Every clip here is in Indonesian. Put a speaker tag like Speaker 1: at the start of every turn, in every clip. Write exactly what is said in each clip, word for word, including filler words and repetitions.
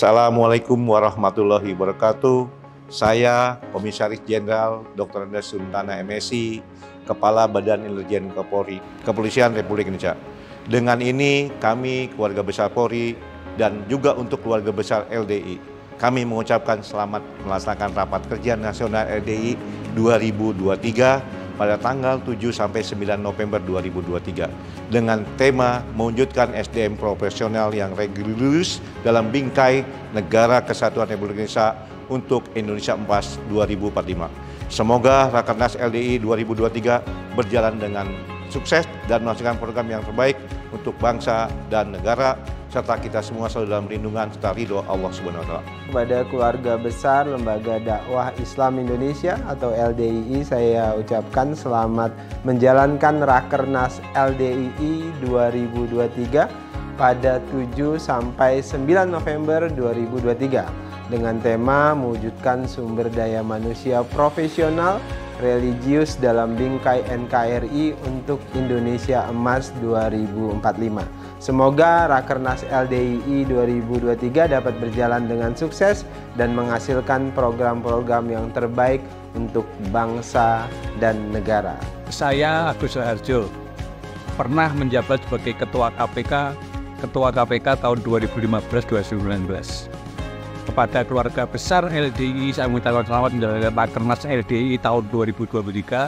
Speaker 1: Assalamualaikum warahmatullahi wabarakatuh. Saya Komisaris Jenderal Doktor Andes Suntana M Si, Kepala Badan Intelijen Kapolri, Kepolisian Republik Indonesia. Dengan ini kami keluarga besar Polri dan juga untuk keluarga besar L D I, kami mengucapkan selamat melaksanakan Rapat Kerja Nasional L D I dua ribu dua puluh tiga pada tanggal tujuh sampai sembilan November dua ribu dua puluh tiga dengan tema mewujudkan S D M profesional yang religius dalam bingkai Negara Kesatuan Republik Indonesia untuk Indonesia Emas dua ribu empat puluh lima. Semoga Rakernas L D I dua ribu dua puluh tiga berjalan dengan sukses dan menghasilkan program yang terbaik untuk bangsa dan negara, serta kita semua selalu dalam lindungan serta ridho Allah Subhanahu wa Ta'ala.
Speaker 2: Kepada keluarga besar Lembaga Dakwah Islam Indonesia atau L D I I, saya ucapkan selamat menjalankan Rakernas L D I I dua ribu dua puluh tiga pada tujuh sampai sembilan November dua ribu dua puluh tiga dengan tema mewujudkan sumber daya manusia profesional religius dalam bingkai N K R I untuk Indonesia Emas dua ribu empat puluh lima. Semoga Rakernas L D I I dua ribu dua puluh tiga dapat berjalan dengan sukses dan menghasilkan program-program yang terbaik untuk bangsa dan negara.
Speaker 3: Saya Agus Raharjo, pernah menjabat sebagai Ketua K P K, Ketua K P K tahun dua ribu lima belas sampai dua ribu sembilan belas. Kepada keluarga besar L D I I, saya mengucapkan selamat menjalankan Rakernas L D I I tahun dua ribu dua puluh tiga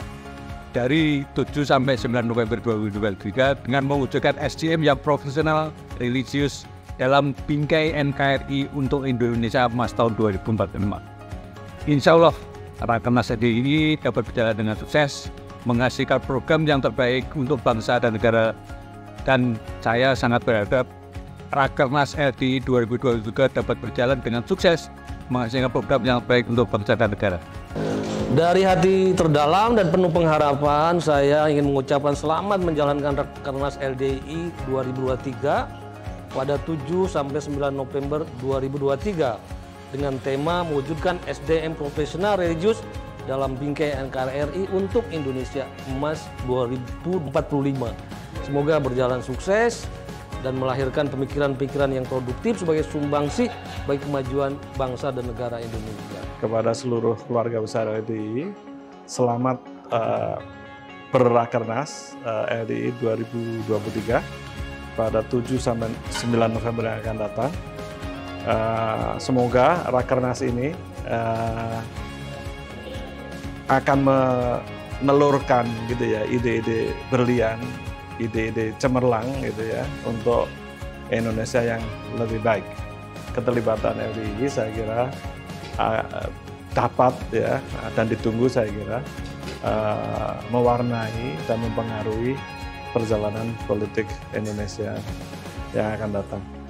Speaker 3: dari tujuh sampai sembilan November dua ribu dua puluh tiga dengan mewujudkan S D M yang profesional religius dalam bingkai N K R I untuk Indonesia Emas tahun dua ribu empat puluh lima. Insya Allah Rakernas L D I I dapat berjalan dengan sukses, menghasilkan program yang terbaik untuk bangsa dan negara, dan saya sangat berharap Rakernas L D I I dua ribu dua puluh tiga dapat berjalan dengan sukses, menghasilkan program yang baik untuk bangsa dan negara.
Speaker 4: Dari hati terdalam dan penuh pengharapan, saya ingin mengucapkan selamat menjalankan Rakernas L D I I dua ribu dua puluh tiga pada tujuh sampai sembilan November dua ribu dua puluh tiga dengan tema mewujudkan S D M profesional religius dalam bingkai N K R I untuk Indonesia Emas dua ribu empat puluh lima. Semoga berjalan sukses dan melahirkan pemikiran-pemikiran yang produktif sebagai sumbangsi bagi kemajuan bangsa dan negara Indonesia.
Speaker 5: Kepada seluruh keluarga besar L D I I, selamat uh, berrakernas uh, L D I I dua ribu dua puluh tiga pada tujuh sampai sembilan November yang akan datang. Uh, semoga rakernas ini uh, akan menelurkan gitu ya ide-ide berlian, ide-ide cemerlang gitu ya untuk Indonesia yang lebih baik. Keterlibatan L D I I saya kira uh, dapat ya dan ditunggu saya kira uh, mewarnai dan mempengaruhi perjalanan politik Indonesia yang akan datang.